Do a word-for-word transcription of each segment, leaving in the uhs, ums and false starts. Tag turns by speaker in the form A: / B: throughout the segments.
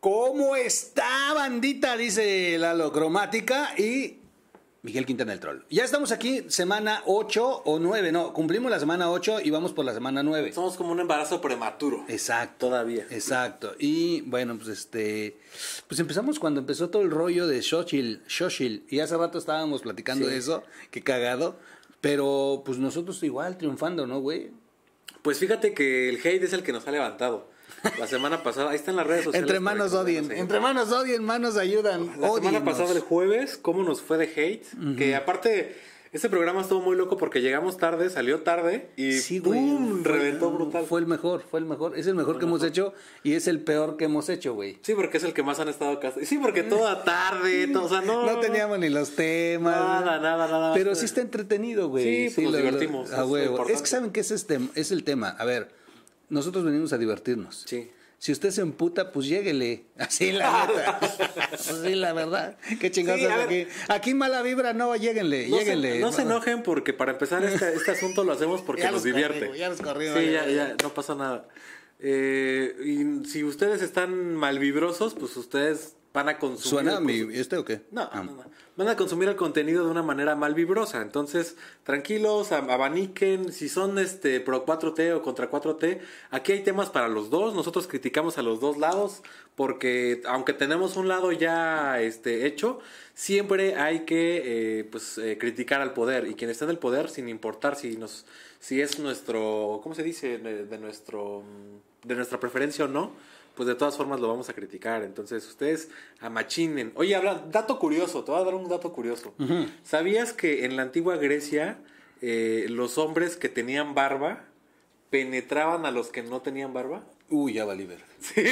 A: ¿Cómo está, bandita? Dice Lalo Cromática y Miguel Quintana el Troll. Ya estamos aquí, semana ocho o nueve, no, cumplimos la semana ocho y vamos por la semana nueve.
B: Somos como un embarazo prematuro.
A: Exacto.
B: Todavía.
A: Exacto. Y bueno, pues este, pues empezamos cuando empezó todo el rollo de Xochitl, Xochitl, y hace rato estábamos platicando
B: Sí.
A: de eso, qué cagado, pero pues nosotros igual triunfando, ¿no, güey?
B: Pues fíjate que el hate es el que nos ha levantado. La semana pasada, ahí está en las redes sociales.
A: Entre manos
B: para que
A: odien,
B: nos sigan.
A: entre manos odien, manos ayudan.
B: La semana
A: Ódienos.
B: pasada, el jueves, cómo nos fue de hate. Uh-huh. Que aparte, este programa estuvo muy loco porque llegamos tarde, salió tarde y
A: sí, güey,
B: ¡pum!
A: fue,
B: Reventó brutal.
A: Fue el mejor, fue el mejor. Es el mejor fue que mejor. hemos hecho y es el peor que hemos hecho, güey.
B: Sí, porque es el que más han estado casados. Sí, porque toda tarde, todo, o sea, no...
A: No teníamos ni los temas.
B: Nada, nada, nada.
A: Pero sí está entretenido, güey.
B: Sí, pues sí, nos
A: lo,
B: divertimos.
A: Lo, a huevo. Es que saben que ese es, tem- es el tema. A ver, nosotros venimos a divertirnos.
B: Sí.
A: Si usted se emputa, pues lléguele. Así la neta. Así la verdad. Qué chingados sí, aquí. Aquí mala vibra, no, lléguenle,
B: no
A: lléguenle.
B: Se, no se enojen porque para empezar este, este asunto lo hacemos porque nos divierte.
A: Corrió, ya nos corrió.
B: Sí, ya, ya, no pasa nada. Eh, y si ustedes están malvibrosos, pues ustedes van a consumir...
A: ¿Suena mi este o qué?
B: No, ah. no, no. Van a consumir el contenido de una manera malvibrosa. Entonces, tranquilos, abaniquen. Si son este pro cuatro T o contra cuatro T, aquí hay temas para los dos. Nosotros criticamos a los dos lados porque, aunque tenemos un lado ya este hecho, siempre hay que eh, pues eh, criticar al poder. Y quien está en el poder, sin importar si nos si es nuestro... ¿Cómo se dice? De, de nuestro de nuestra preferencia o no, pues de todas formas lo vamos a criticar. Entonces ustedes amachinen. Oye, habla, dato curioso, te voy a dar un dato curioso. Uh-huh. ¿Sabías que en la antigua Grecia eh, los hombres que tenían barba penetraban a los que no tenían barba?
A: Uy, ya valí ver.
B: Sí.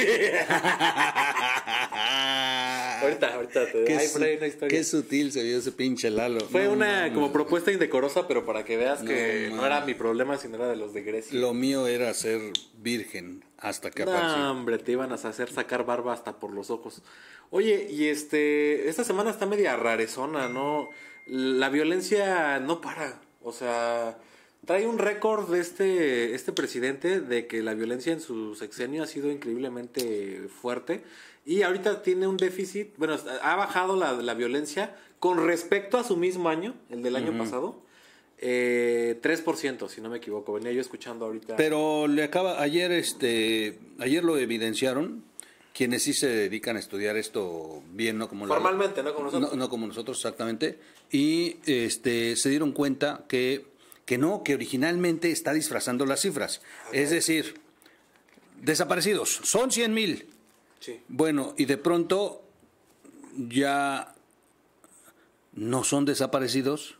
B: ahorita, ahorita te
A: qué
B: hay
A: su-
B: por ahí una historia.
A: Qué sutil se vio ese pinche Lalo.
B: Fue
A: No,
B: una
A: no,
B: como
A: no.
B: propuesta indecorosa, pero para que veas
A: No,
B: que
A: man.
B: no era mi problema, sino era de los de Grecia.
A: Lo mío era ser virgen hasta que
B: No,
A: apareció.
B: hombre, te iban a hacer sacar barba hasta por los ojos. Oye, y este, esta semana está media rarezona, ¿no? La violencia no para, o sea, trae un récord de este, este presidente de que la violencia en su sexenio ha sido increíblemente fuerte y ahorita tiene un déficit, bueno, ha bajado la, la violencia con respecto a su mismo año, el del año uh-huh. pasado. Eh, tres por ciento, si no me equivoco. Venía yo escuchando ahorita.
A: Pero le acaba, ayer este, ayer lo evidenciaron quienes sí se dedican a estudiar esto bien, no como
B: formalmente,
A: la,
B: no como nosotros.
A: No, no como nosotros exactamente. Y este se dieron cuenta que, que no, que originalmente está disfrazando las cifras. Okay. Es decir, desaparecidos, son cien mil.
B: Sí.
A: Bueno, y de pronto ya no son desaparecidos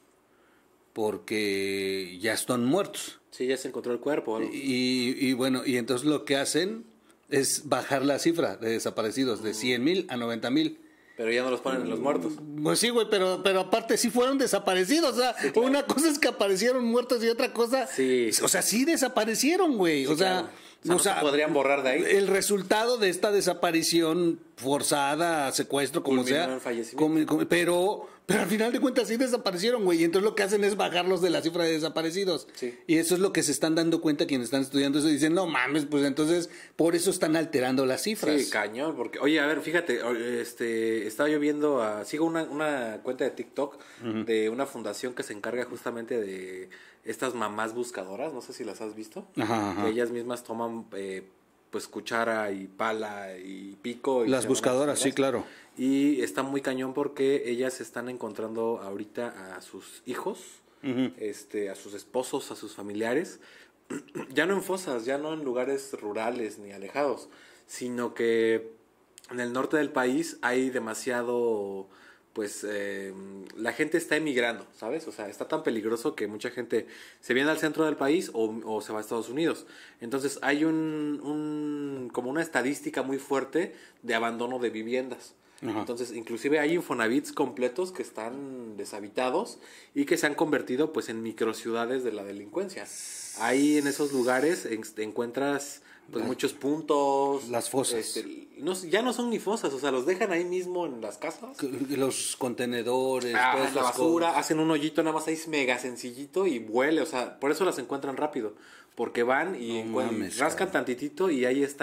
A: porque ya están muertos.
B: Sí, ya se encontró el cuerpo. ¿No?
A: Y, y bueno, y entonces lo que hacen es bajar la cifra de desaparecidos de cien mil a noventa mil.
B: Pero ya no los ponen en los muertos.
A: Pues sí, güey, pero, pero aparte sí fueron desaparecidos. O sea, sí, claro. Una cosa es que aparecieron muertos y otra cosa...
B: Sí.
A: O sea, sí desaparecieron, güey. Sí, o sea...
B: Claro. O sea, no o sea, se podrían borrar de ahí.
A: El resultado de esta desaparición forzada, secuestro, como
B: Culminó
A: sea.
B: el fallecimiento.
A: Como, como, pero, pero al final de cuentas sí desaparecieron, güey. Y entonces lo que hacen es bajarlos de la cifra de desaparecidos.
B: Sí.
A: Y eso es lo que se están dando cuenta quienes están estudiando eso. Y dicen, no mames, pues entonces por eso están alterando las cifras.
B: Sí, cañón. Porque, oye, a ver, fíjate, este, estaba yo viendo, a, sigo una, una cuenta de TikTok uh-huh. de una fundación que se encarga justamente de estas mamás buscadoras, no sé si las has visto,
A: ajá, ajá.
B: que ellas mismas toman eh, pues cuchara y pala y pico. Y
A: las buscadoras, sí, claro.
B: Y está muy cañón porque ellas están encontrando ahorita a sus hijos, uh-huh. este, a sus esposos, a sus familiares, ya no en fosas, ya no en lugares rurales ni alejados, sino que en el norte del país hay demasiado... pues eh, la gente está emigrando, ¿sabes? O sea, está tan peligroso que mucha gente se viene al centro del país o, o se va a Estados Unidos. Entonces hay un, un como una estadística muy fuerte de abandono de viviendas. Ajá. Entonces, inclusive hay infonavits completos que están deshabitados y que se han convertido pues en microciudades de la delincuencia. Ahí en esos lugares en, encuentras pues muchos puntos.
A: Las fosas.
B: Este, no, ya no son ni fosas, o sea, los dejan ahí mismo en las casas.
A: Los contenedores.
B: Ah,
A: todas
B: la
A: las
B: basura,
A: cosas.
B: hacen un hoyito nada más ahí mega sencillito y huele, o sea, por eso las encuentran rápido. Porque van y,
A: no
B: encuent-
A: mames,
B: rascan
A: cara.
B: tantitito y ahí están.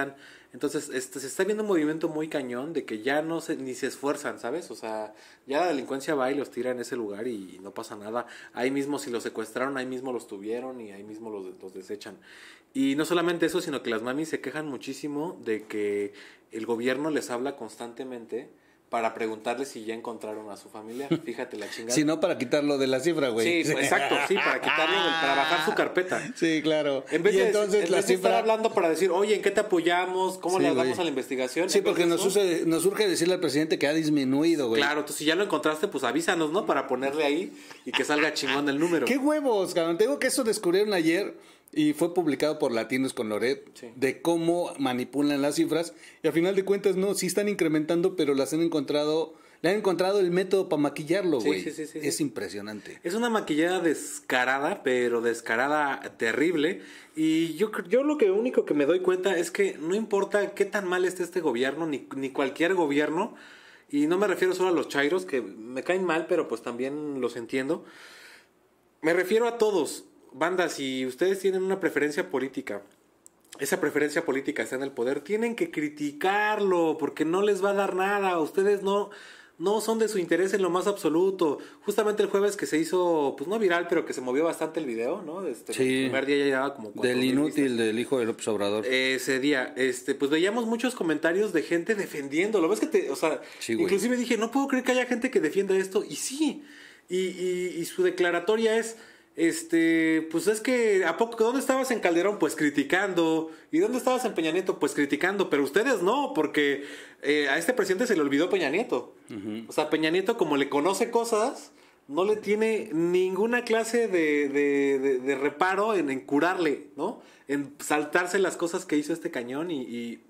B: Entonces, este, se está viendo un movimiento muy cañón de que ya no se, ni se esfuerzan, ¿sabes? O sea, ya la delincuencia va y los tira en ese lugar y, y no pasa nada. Ahí mismo, si los secuestraron, ahí mismo los tuvieron y ahí mismo los, los desechan. Y no solamente eso, sino que las mamis se quejan muchísimo de que el gobierno les habla constantemente para preguntarles si ya encontraron a su familiar. Fíjate la chingada.
A: Si no, para quitarlo de la cifra, güey.
B: Sí, pues, exacto, sí, para quitarlo, del- para bajar su carpeta.
A: Sí, claro.
B: En vez,
A: y
B: de,
A: entonces
B: en
A: la
B: vez de estar
A: cifra...
B: hablando para decir, oye, ¿en qué te apoyamos? ¿Cómo
A: Sí,
B: le
A: güey.
B: damos a la investigación?
A: Sí,
B: En vez
A: porque
B: de
A: nos,
B: eso,
A: use- nos urge decirle al presidente que ha disminuido, güey.
B: Claro, entonces si ya lo encontraste, pues avísanos, ¿no? Para ponerle ahí y que salga chingón el número.
A: ¡Qué huevos, cabrón! Tengo que eso descubrieron ayer y fue publicado por Latinos con Loret,
B: Sí.
A: de cómo manipulan las cifras. Y al final de cuentas, no, sí están incrementando, pero las han encontrado... Le han encontrado el método para maquillarlo,
B: Sí,
A: güey.
B: sí, sí, sí,
A: es
B: sí.
A: impresionante.
B: Es una maquillada descarada, pero descarada terrible. Y yo, cr- yo lo que único que me doy cuenta es que no importa qué tan mal esté este gobierno, ni, ni cualquier gobierno, y no me refiero solo a los chairos, que me caen mal, pero pues también los entiendo. Me refiero a todos. Banda, si ustedes tienen una preferencia política, esa preferencia política está en el poder, tienen que criticarlo, porque no les va a dar nada. Ustedes no... No son de su interés en lo más absoluto. Justamente el jueves que se hizo, pues no viral, pero que se movió bastante el video, ¿no? Este,
A: Sí.
B: El primer día ya llevaba como cuatro
A: Del
B: mil
A: inútil
B: vistas.
A: del hijo de López Obrador.
B: Ese día, este, pues veíamos muchos comentarios de gente defendiéndolo. ¿Ves que te, o sea,
A: Sí, güey.
B: inclusive dije, no puedo creer que haya gente que defienda esto, y sí. Y, y, y su declaratoria es, este, pues es que, ¿a poco dónde estabas en Calderón? Pues criticando. ¿Y dónde estabas en Peña Nieto? Pues criticando. Pero ustedes no, porque eh, a este presidente se le olvidó Peña Nieto. Uh-huh. O sea, Peña Nieto, como le conoce cosas, no le tiene ninguna clase de, de, de, de reparo en, en curarle, ¿no? En saltarse las cosas que hizo este cañón y... y...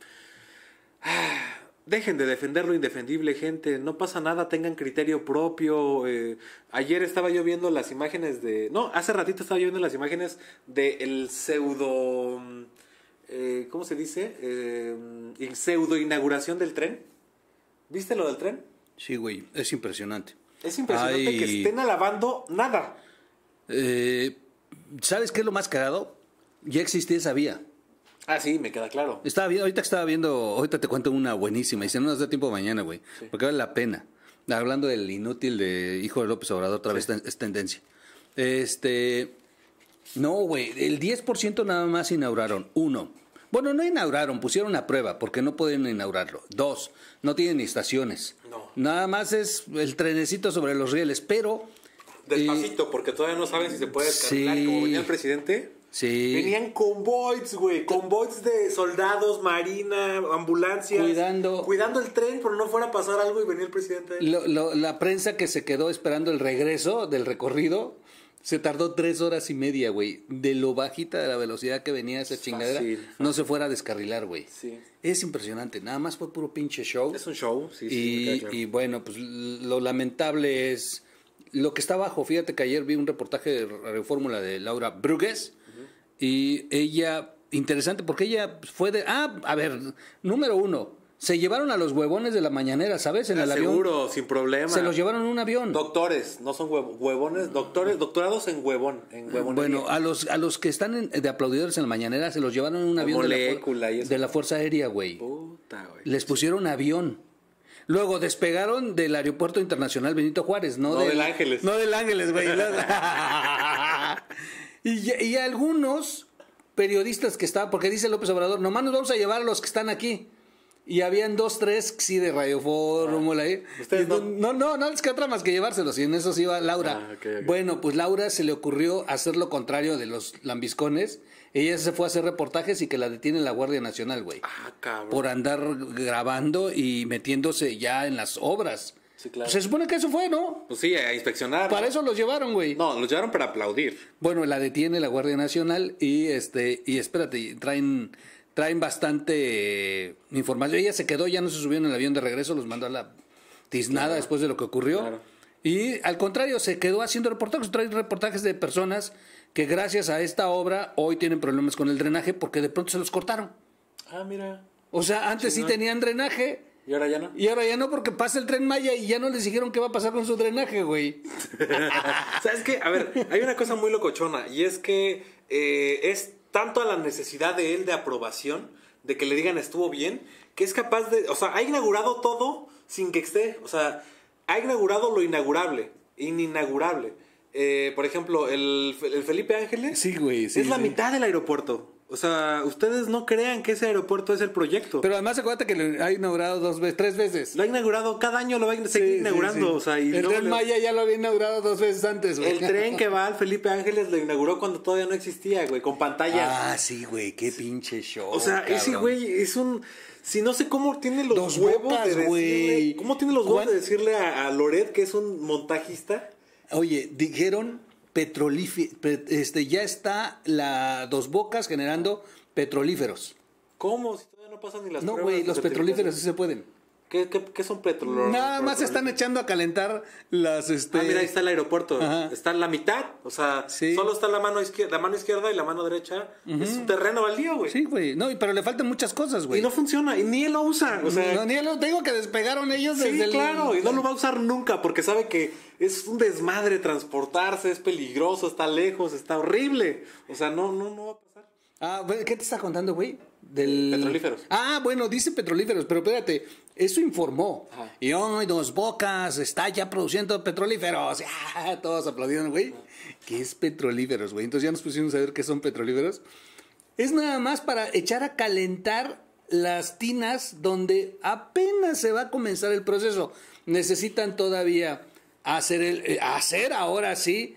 B: Ah, dejen de defender lo indefendible, gente. No pasa nada, tengan criterio propio. Eh, ayer estaba yo viendo las imágenes de... No, hace ratito estaba yo viendo las imágenes del pseudo... Eh, ¿Cómo se dice? Eh, pseudo inauguración del tren. ¿Viste lo del tren?
A: Sí, güey, es impresionante.
B: Es impresionante
A: Ay...
B: que estén alabando nada.
A: Eh, ¿Sabes qué es lo más cagado? Ya existía esa vía.
B: Ah, sí, me queda claro.
A: Estaba viendo, ahorita que estaba viendo, ahorita te cuento una buenísima, y si no nos da tiempo mañana, güey, sí. Porque vale la pena. Hablando del inútil de hijo de López Obrador, otra sí. vez es tendencia. Este, no, güey, el diez por ciento nada más inauguraron. Uno, bueno, no inauguraron, pusieron a prueba, porque no pueden inaugurarlo. Dos, no tienen ni estaciones.
B: No.
A: Nada más es el trenecito sobre los rieles, pero...
B: Despacito, eh, porque todavía no saben si se puede descarrilar,
A: sí.
B: como venía el presidente...
A: Sí.
B: Venían convoys, güey, convoys de soldados, marina, ambulancias.
A: Cuidando.
B: Cuidando el tren, pero no fuera a pasar algo y venía el presidente.
A: Lo, lo, la prensa que se quedó esperando el regreso del recorrido se tardó tres horas y media, güey. De lo bajita de la velocidad que venía esa chingadera, fácil, fácil. No se fuera a descarrilar, güey.
B: Sí.
A: Es impresionante, nada más fue puro pinche show.
B: Es un show, sí,
A: y,
B: sí.
A: Claro. Y bueno, pues lo lamentable es lo que está abajo. Fíjate que ayer vi un reportaje de Radio Fórmula de Laura Brugues. Y ella, interesante, porque ella fue de... Ah, a ver, número uno, se llevaron a los huevones de la mañanera, ¿sabes? En el
B: Seguro, avión.
A: Seguro,
B: sin problema.
A: Se los llevaron en un avión.
B: Doctores, no son huev huevones, doctores, doctorados en huevón, en huevonería.
A: Bueno, a los, a los que están en, de aplaudidores en la mañanera se los llevaron en un avión de la,
B: y eso.
A: de la Fuerza Aérea, güey.
B: Puta, güey.
A: Les pusieron avión. Luego despegaron del Aeropuerto Internacional Benito Juárez, no,
B: no
A: del,
B: del Ángeles.
A: No del Ángeles, güey. y, y algunos periodistas que estaban, porque dice López Obrador, nomás nos vamos a llevar a los que están aquí. Y habían dos, tres, sí, de Radio Fórmula. ¿eh?
B: ¿Ustedes no?
A: No, no, no les queda otra más que llevárselos. Y en eso sí iba Laura.
B: Ah, okay, okay.
A: Bueno, pues Laura se le ocurrió hacer lo contrario de los lambiscones. Ella se fue a hacer reportajes y que la detiene la Guardia Nacional, güey.
B: Ah, cabrón.
A: Por andar grabando y metiéndose ya en las obras.
B: Sí, claro.
A: Pues se supone que eso fue, ¿no?
B: Pues sí, a inspeccionar.
A: Para eso los llevaron, güey.
B: No, los llevaron para aplaudir.
A: Bueno, la detiene la Guardia Nacional y este y espérate, traen traen bastante eh, información. Ella se quedó, ya no se subió en el avión de regreso, los mandó a la tiznada claro. después de lo que ocurrió. Claro. Y al contrario, se quedó haciendo reportajes, trae reportajes de personas que gracias a esta obra hoy tienen problemas con el drenaje porque de pronto se los cortaron.
B: Ah, mira.
A: O sea, antes sí, sí tenían drenaje.
B: ¿Y ahora ya no?
A: Y ahora ya no, porque pasa el Tren Maya y ya no les dijeron qué va a pasar con su drenaje, güey.
B: ¿Sabes qué? A ver, hay una cosa muy locochona y es que eh, es tanto a la necesidad de él de aprobación de que le digan estuvo bien, que es capaz de, o sea, ha inaugurado todo sin que esté, o sea, ha inaugurado lo inaugurable, ininaugurable. Eh, por ejemplo, el, el Felipe Ángeles
A: sí, güey, sí,
B: es la
A: sí.
B: mitad del aeropuerto. O sea, ustedes no crean que ese aeropuerto es el proyecto.
A: Pero además acuérdate que lo ha inaugurado dos veces, tres veces.
B: Lo ha inaugurado, cada año lo va a seguir
A: Sí,
B: inaugurando.
A: sí, sí.
B: O sea, y
A: el
B: luego
A: Tren
B: le-
A: Maya ya lo había inaugurado dos veces antes, güey.
B: El tren que va al Felipe Ángeles lo inauguró cuando todavía no existía, güey, con pantallas.
A: Ah, sí, güey, qué pinche show.
B: o sea, ese
A: cabrón.
B: güey es un... Si no sé cómo tiene los
A: Dos
B: huevos
A: bocas,
B: de decirle...
A: güey.
B: ¿Cómo tiene los huevos
A: ¿Cuán-
B: de decirle a, a Loret, que es un montajista?
A: Oye, dijeron petrolífero, este, ya está la Dos Bocas generando petrolíferos.
B: ¿Cómo? Si todavía no pasan ni las
A: No,
B: pruebas
A: güey,
B: de
A: los petrolíferos sí se pueden.
B: ¿Qué, qué, qué son petróleo?
A: Nada más están echando a calentar las, este...
B: Ah, mira, ahí está el aeropuerto.
A: Ajá.
B: Está en la mitad. O sea,
A: Sí.
B: solo está la mano izquierda, la mano izquierda y la mano derecha. Es un terreno baldío, güey.
A: Sí, güey, no, y- pero le faltan muchas cosas, güey.
B: Y no funciona, y ni él lo usa. O sea,
A: no, ni lo tengo que despegaron ellos
B: sí,
A: desde el...
B: claro, y no lo va a usar nunca porque sabe que es un desmadre transportarse, es peligroso, está lejos, está horrible. O sea, no, no, no va a pasar.
A: Ah, güey, ¿qué te está contando, güey? Del...
B: Petrolíferos.
A: Ah, bueno, dice petrolíferos, pero espérate, eso informó.
B: Ajá.
A: Y hoy Dos Bocas está ya produciendo petrolíferos. Ah, todos aplaudieron, güey. ¿Qué es petrolíferos, güey? Entonces ya nos pusimos a ver qué son petrolíferos. Es nada más para echar a calentar las tinas donde apenas se va a comenzar el proceso. Necesitan todavía hacer, el, eh, hacer ahora sí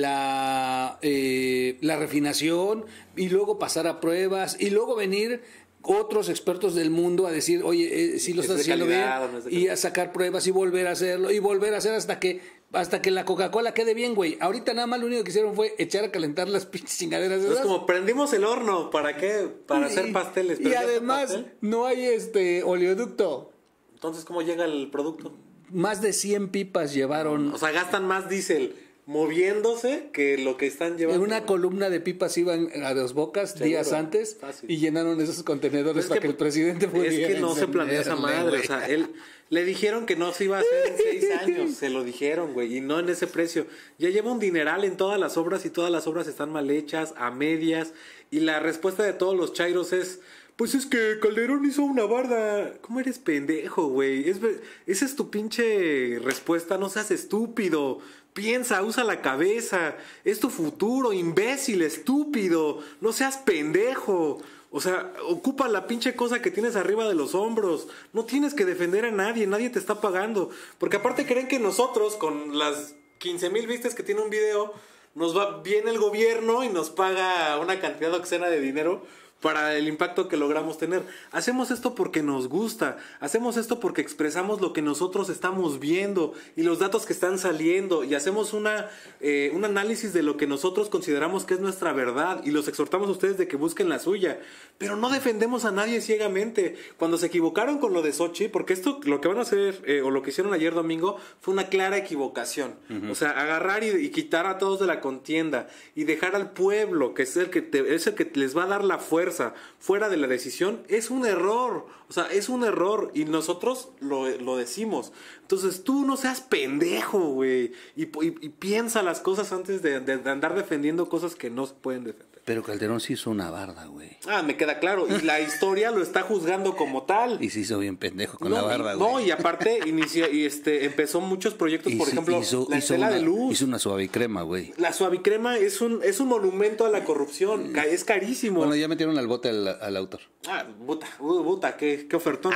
A: la, eh, la refinación y luego pasar a pruebas y luego venir otros expertos del mundo a decir, oye, eh, si lo
B: ¿Es
A: estás
B: de
A: haciendo bien,
B: calidad o no es de
A: y a sacar pruebas y volver a hacerlo y volver a hacer hasta que hasta que la Coca-Cola quede bien, güey. Ahorita nada más lo único que hicieron fue echar a calentar las pinches chingaderas
B: Es
A: esas.
B: como prendimos el horno, ¿para qué? Para hacer pasteles. pero
A: Y
B: ya está
A: además
B: pastel.
A: no hay este oleoducto.
B: Entonces, ¿cómo llega el producto?
A: Más de cien pipas llevaron.
B: O sea, gastan más diésel moviéndose que lo que están
A: En
B: llevando.
A: una columna de pipas iban a Dos Bocas
B: Seguro.
A: días antes
B: Fácil.
A: y llenaron esos contenedores
B: Es
A: para
B: que-
A: que el presidente pudiera
B: Es que no se plantea esa
A: encenderle,
B: madre.
A: güey.
B: O sea, él le dijeron que no se iba a hacer en seis años. Se lo dijeron, güey. Y no en ese precio. Ya lleva un dineral en todas las obras y todas las obras están mal hechas, a medias. Y la respuesta de todos los chairos es: pues es que Calderón hizo una barda. ¿Cómo eres pendejo, güey? Es, esa es tu pinche respuesta. No seas estúpido. Piensa, usa la cabeza. Es tu futuro, imbécil, estúpido. No seas pendejo. O sea, ocupa la pinche cosa que tienes arriba de los hombros. No tienes que defender a nadie, nadie te está pagando. Porque aparte creen que nosotros, con las quince mil vistas que tiene un video, nos va bien el gobierno y nos paga una cantidad obscena de dinero para el impacto que logramos tener. Hacemos esto porque nos gusta, hacemos esto porque expresamos lo que nosotros estamos viendo y los datos que están saliendo y hacemos una, eh, un análisis de lo que nosotros consideramos que es nuestra verdad y los exhortamos a ustedes de que busquen la suya, pero no defendemos a nadie ciegamente. Cuando se equivocaron con lo de Sochi, porque esto, lo que van a hacer, eh, o lo que hicieron ayer domingo, fue una clara equivocación. Uh-huh. O sea, agarrar y, y quitar a todos de la contienda y dejar al pueblo, que es el que, te, es el que les va a dar la fuerza fuera de la decisión, es un error. O sea, es un error y nosotros lo, lo decimos. Entonces tú no seas pendejo, güey, y, y, y piensa las cosas antes de, de, de andar defendiendo cosas que no se pueden defender.
A: Pero Calderón sí hizo una barda, güey.
B: Ah, me queda claro. Y la historia lo está juzgando como tal.
A: Y se hizo bien pendejo con
B: no,
A: la barda, güey.
B: No, y aparte inició, y este, empezó muchos proyectos,
A: y
B: por ejemplo,
A: hizo,
B: la
A: hizo
B: Estela
A: una,
B: de Luz.
A: Hizo una suavicrema, güey.
B: La suavicrema es un, es un monumento a la corrupción. Es carísimo.
A: Bueno, ya metieron al bote al, al autor.
B: Ah, puta, uh, puta, qué, qué ofertón.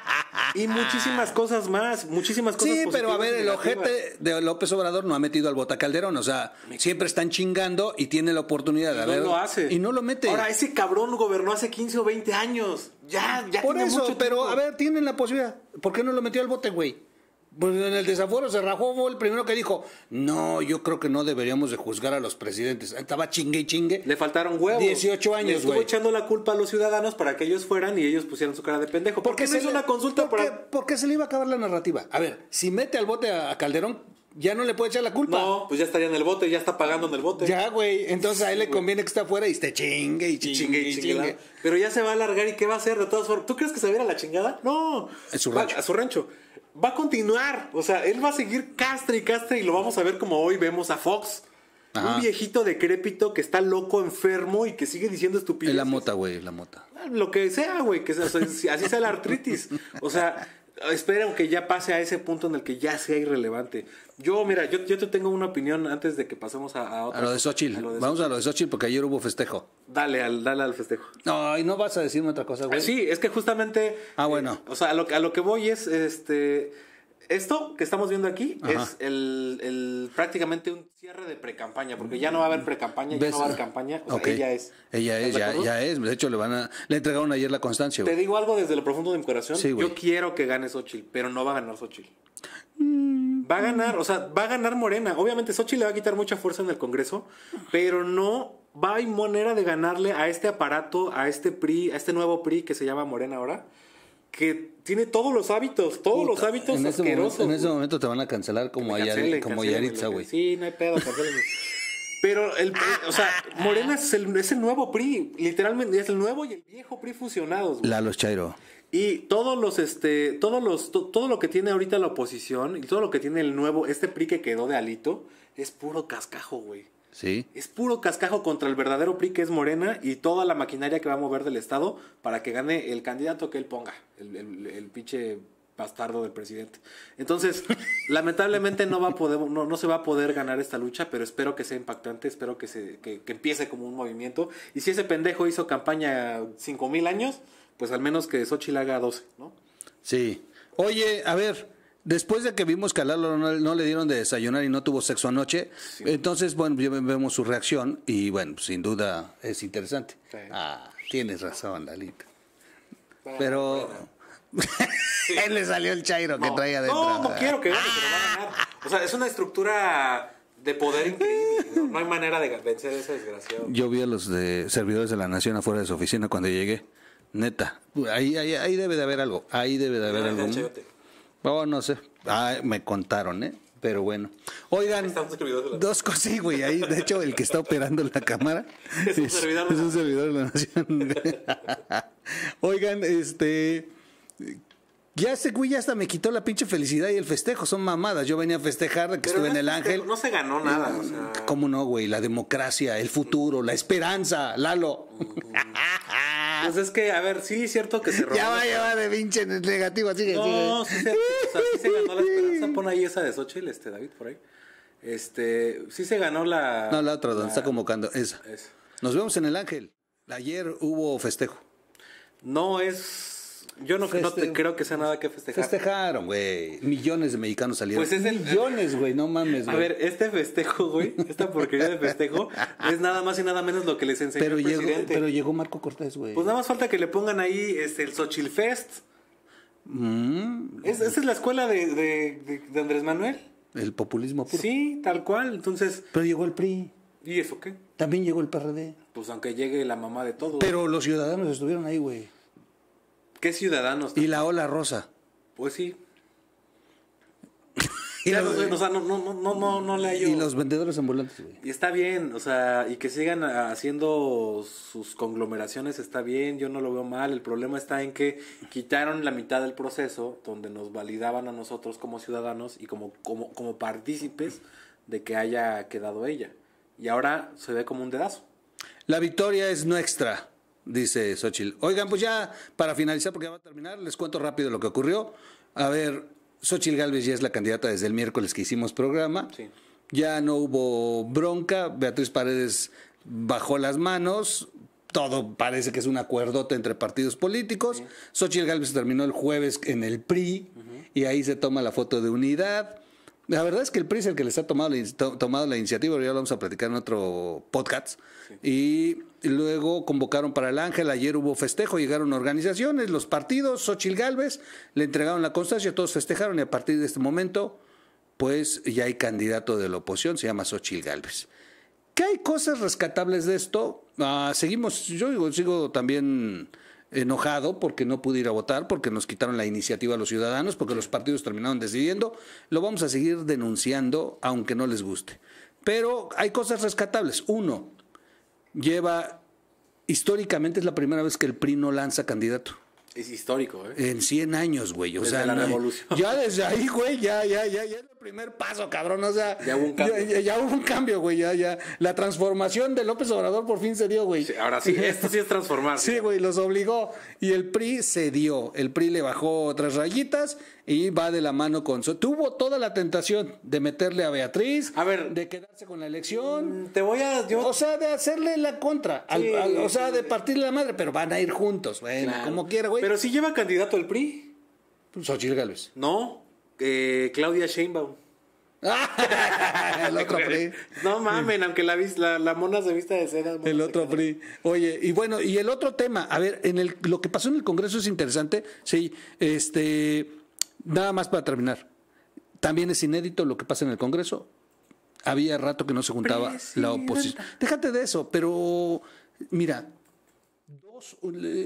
B: Y muchísimas cosas más, muchísimas cosas
A: Sí, pero a ver, el
B: negativas.
A: ojete de López Obrador no ha metido al bote a Calderón. O sea, siempre están chingando y tiene la oportunidad de
B: No
A: haber...
B: lo hace.
A: Y no lo mete.
B: Ahora, ese cabrón gobernó hace quince o veinte años. Ya, ya
A: Por
B: tiene
A: eso,
B: mucho
A: pero
B: tiempo.
A: a ver, tienen la posibilidad. ¿Por qué no lo metió al bote, güey? Pues en el desafuero se rajó, fue el primero que dijo, no, yo creo que no deberíamos de juzgar a los presidentes. Estaba chingue y chingue.
B: Le faltaron huevos.
A: dieciocho
B: Le
A: años,
B: estuvo
A: güey.
B: echando la culpa a los ciudadanos para que ellos fueran y ellos pusieran su cara de pendejo. ¿Por qué no
A: se
B: hizo
A: le-
B: una consulta
A: porque,
B: para...?
A: porque se le iba a acabar la narrativa. A ver, si mete al bote a, a Calderón, ya no le puede echar la culpa.
B: No, pues ya estaría en el bote, ya está pagando en el bote.
A: Ya, güey. Entonces a él le conviene que esté afuera y esté chingue y chingue,
B: Chingue,
A: y
B: chingue,
A: chingue.
B: la- Pero ya se va a alargar y ¿qué va a hacer de todas formas? ¿Tú crees que se va a ir a la chingada? No.
A: A su
B: Va-
A: rancho.
B: A su rancho. Va a continuar. O sea, él va a seguir castre y castre y lo vamos a ver como hoy vemos a Fox. Un viejito decrépito que está loco, enfermo y que sigue diciendo estupideces.
A: Es la mota, güey, la mota.
B: Lo que sea, güey, que sea, o sea, así sea la artritis. O sea, esperen que ya pase a ese punto en el que ya sea irrelevante. Yo, mira, yo, yo te tengo una opinión antes de que pasemos a, a otra.
A: A lo de Xochitl. Vamos Xochitl. a lo de Xochitl porque ayer hubo festejo.
B: Dale al, dale al festejo.
A: No, y no vas a decirme otra cosa, güey.
B: Sí, es que justamente...
A: Ah, bueno.
B: Eh, o sea, a lo, a lo que voy es, este... Esto que estamos viendo aquí Ajá. es el, el prácticamente un cierre de precampaña, porque ya no va a haber precampaña, ya no va a haber campaña, o
A: okay.
B: sea, ella es.
A: Ella es, ya, ya es, de hecho le van a le entregaron ayer la constancia.
B: Te güey. digo algo desde lo profundo de mi corazón,
A: sí,
B: yo quiero que gane Xochitl, pero no va a ganar Xochitl. Mm. Va a ganar, o sea, va a ganar Morena. Obviamente Xochitl le va a quitar mucha fuerza en el Congreso, pero no va a haber manera de ganarle a este aparato, a este P R I, a este nuevo P R I que se llama Morena ahora, que tiene todos los hábitos, todos Puta, los hábitos
A: en
B: asquerosos.
A: Ese momento, en ese momento te van a cancelar como, cancele, como cancele, Yaritza, güey.
B: Sí, no hay pedo, cancelen. Pero, el, o sea, Morena es el, es el nuevo P R I, literalmente, es el nuevo y el viejo P R I fusionados, güey.
A: Lalo Chairo.
B: Y todos los, este, todos los, to, todo lo que tiene ahorita la oposición y todo lo que tiene el nuevo, este P R I que quedó de Alito, es puro cascajo, güey.
A: Sí.
B: Es puro cascajo contra el verdadero P R I que es Morena y toda la maquinaria que va a mover del Estado para que gane el candidato que él ponga, el, el, el pinche bastardo del presidente. Entonces, lamentablemente no va a poder, no, no se va a poder ganar esta lucha, pero espero que sea impactante, espero que se, que, que empiece como un movimiento. Y si ese pendejo hizo campaña cinco mil años, pues al menos que Xochitl haga doce, ¿no?
A: Sí. Oye, a ver. Después de que vimos que a Lalo no, no le dieron de desayunar y no tuvo sexo anoche, sí. entonces, bueno, vemos su reacción y, bueno, sin duda es interesante. Sí. Ah, tienes razón, Lalito. Bueno, pero bueno. Sí. Él le salió el chairo no, que trae adentro.
B: No, no quiero que gane, pero va a ganar. O sea, es una estructura de poder increíble. No, no hay manera de vencer a ese desgraciado.
A: Yo vi a los de servidores de la Nación afuera de su oficina cuando llegué. Neta, ahí, ahí, ahí debe de haber algo. Ahí debe de haber algo. Oh, no sé. Ah, me contaron, ¿eh? Pero bueno. Oigan, dos cosas, sí, güey. Ahí, de hecho, el que está operando la cámara
B: es un, es, servidor, de
A: es un servidor de la Nación. Oigan, este... Ya este güey ya hasta me quitó la pinche felicidad y el festejo. Son mamadas. Yo venía a festejar de que
B: Pero
A: estuve en el
B: festejo,
A: Ángel.
B: No se ganó nada. O sea...
A: ¿Cómo no, güey? La democracia, el futuro, la esperanza, Lalo.
B: Pues es que, a ver, sí es cierto que se robó.
A: Ya va, ya va de pinche negativo, así que
B: no, sí se, o sea, sí se ganó la esperanza. Pon ahí esa de Xochitl, este, David, por ahí. Este, sí se ganó la...
A: No, la otra, donde la, está convocando, esa.
B: esa.
A: Nos vemos en el Ángel. Ayer hubo festejo.
B: No es... Yo no, no te creo que sea nada que festejar.
A: Festejaron, güey. Millones de mexicanos salieron.
B: Pues es el...
A: Millones, güey, no mames, güey.
B: A ver, este festejo, güey, esta porquería de festejo, es nada más y nada menos lo que les enseñó
A: pero
B: el
A: llegó,
B: presidente.
A: Pero llegó Marco Cortés, güey.
B: Pues nada más falta que le pongan ahí este, el Xochitl Fest.
A: Mm.
B: Es, esa es la escuela de, de, de, de Andrés Manuel.
A: El populismo puro.
B: Sí, tal cual, entonces...
A: Pero llegó el P R I.
B: ¿Y eso qué?
A: También llegó el P R D.
B: Pues aunque llegue la mamá de todos.
A: Pero los ciudadanos estuvieron ahí, güey.
B: ¿Qué ciudadanos?
A: Y la ola rosa.
B: Pues sí.
A: y
B: ya
A: los,
B: no, o sea, no, no, no, no, no le hallo.
A: Y los vendedores ambulantes, güey.
B: Y está bien, o sea, y que sigan haciendo sus conglomeraciones está bien, yo no lo veo mal. El problema está en que quitaron la mitad del proceso donde nos validaban a nosotros como ciudadanos y como, como, como partícipes de que haya quedado ella. Y ahora se ve como un dedazo.
A: La victoria es nuestra, dice Xochitl. Oigan, pues ya para finalizar, porque ya va a terminar, les cuento rápido lo que ocurrió. A ver, Xochitl Gálvez ya es la candidata desde el miércoles que hicimos programa.
B: Sí.
A: Ya no hubo bronca. Beatriz Paredes bajó las manos. Todo parece que es un acuerdote entre partidos políticos. Sí. Xochitl Gálvez terminó el jueves en el P R I uh-huh. y ahí se toma la foto de unidad. La verdad es que el P R I es el que les ha tomado la, to, tomado la iniciativa, ya lo vamos a platicar en otro podcast. Sí. Y, y luego convocaron para el Ángel, ayer hubo festejo, llegaron organizaciones, los partidos, Xochitl Gálvez, le entregaron la constancia, todos festejaron y a partir de este momento, pues ya hay candidato de la oposición, se llama Xochitl Gálvez. ¿Qué hay cosas rescatables de esto? Uh, seguimos, yo digo, sigo también enojado porque no pude ir a votar, porque nos quitaron la iniciativa a los ciudadanos, porque los partidos terminaron decidiendo. Lo vamos a seguir denunciando, aunque no les guste. Pero hay cosas rescatables. Uno, lleva, históricamente es la primera vez que el P R I no lanza candidato.
B: Es histórico, ¿eh?
A: En cien años, güey. O
B: Desde
A: sea,
B: la
A: no,
B: revolución.
A: Ya desde ahí, güey, ya, ya, ya, ya es el primer paso, cabrón. O sea,
B: ya hubo un cambio.
A: Ya, ya, ya hubo un cambio, güey. Ya, ya. La transformación de López Obrador por fin se dio, güey.
B: Sí, ahora sí, esto sí es transformarse.
A: Sí, güey, los obligó. Y el P R I cedió. El P R I le bajó otras rayitas y va de la mano con... Tuvo toda la tentación de meterle a Beatriz,
B: a ver,
A: de quedarse con la elección.
B: Te voy a... Yo...
A: O sea, de hacerle la contra. Al,
B: Sí,
A: al, o sea,
B: sí,
A: de partirle la madre, pero van a ir juntos. Bueno,
B: claro.
A: como quiera, güey.
B: Pero si lleva candidato el P R I.
A: Xochitl Gálvez.
B: No, eh, Claudia Sheinbaum.
A: El otro P R I.
B: No mamen, aunque la, la, la mona se vista de seda.
A: El otro P R I. Oye, y bueno, y el otro tema, a ver, en el lo que pasó en el Congreso es interesante. Sí, este, nada más para terminar. También es inédito lo que pasa en el Congreso. Había rato que no se juntaba Presidenta. La oposición. Déjate de eso, pero mira, dos,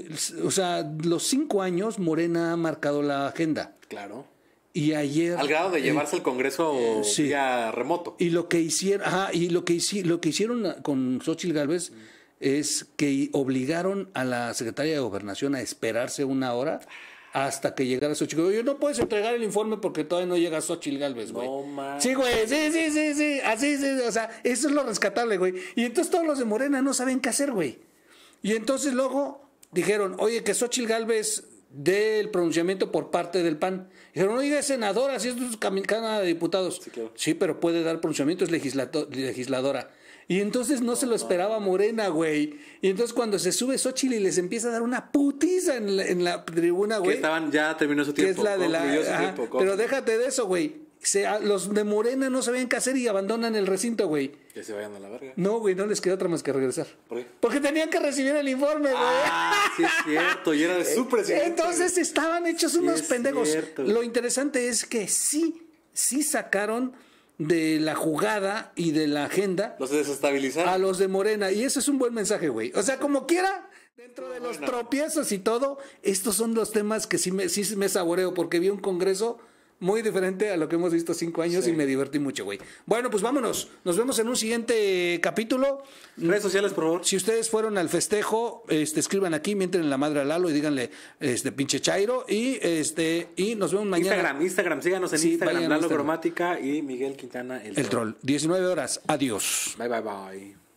A: o sea, los cinco años Morena ha marcado la agenda.
B: Claro.
A: Y ayer...
B: Al grado de llevarse el, el Congreso eh, sí. vía remoto.
A: Y lo que hicieron, ajá, y lo que, hici, lo que hicieron con Xochitl Gálvez mm. es que obligaron a la secretaria de Gobernación a esperarse una hora hasta que llegara Xochitl. Oye, no puedes entregar el informe porque todavía no llega Xochitl Gálvez, güey.
B: No, man.
A: Sí, güey, sí, sí, sí, sí, así, sí, o sea, eso es lo rescatable, güey. Y entonces todos los de Morena no saben qué hacer, güey. Y entonces luego dijeron, oye, que Xochitl Gálvez del pronunciamiento por parte del P A N. Dijeron, oiga, es senadora, si es Cámara de Diputados.
B: Sí, claro.
A: Sí, pero puede dar pronunciamiento, es legisladora. Y entonces no se lo esperaba Morena, güey. Y entonces cuando se sube Xochitl y les empieza a dar una putiza en la, en la tribuna, güey.
B: Que estaban, ya terminó su tiempo.
A: Que es la de la... Ajá,
B: tiempo,
A: pero déjate de eso, güey. Se, los de Morena no sabían qué hacer y abandonan el recinto, güey.
B: Que se vayan a la verga.
A: No, güey, no les queda otra más que regresar.
B: ¿Por qué?
A: Porque tenían que recibir el informe, güey.
B: Ah, sí es cierto, y era de su presidente.
A: Entonces estaban hechos
B: sí
A: unos pendejos.
B: Cierto.
A: Lo interesante es que sí, sí sacaron de la jugada y de la agenda.
B: Los desestabilizaron.
A: A los de Morena. Y eso es un buen mensaje, güey. O sea, como quiera, dentro de los
B: bueno.
A: tropiezos y todo, estos son los temas que sí me, sí me saboreo, porque vi un congreso muy diferente a lo que hemos visto cinco años sí. y me divertí mucho, güey. Bueno, pues vámonos. Nos vemos en un siguiente capítulo.
B: Redes sociales, por favor.
A: Si ustedes fueron al festejo, este, escriban aquí, mienten en la madre a Lalo y díganle, este, pinche Chairo. Y este, y nos vemos mañana.
B: Instagram, Instagram, síganos en sí, Instagram, Lalo Cromática y Miguel Quintana, el,
A: el troll. troll. diecinueve horas. Adiós.
B: Bye, bye, bye.